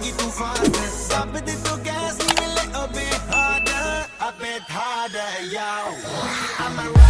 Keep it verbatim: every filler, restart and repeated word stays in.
me too faster. Stop it to gas, leave a little bit harder, a bit harder, yo. I'm a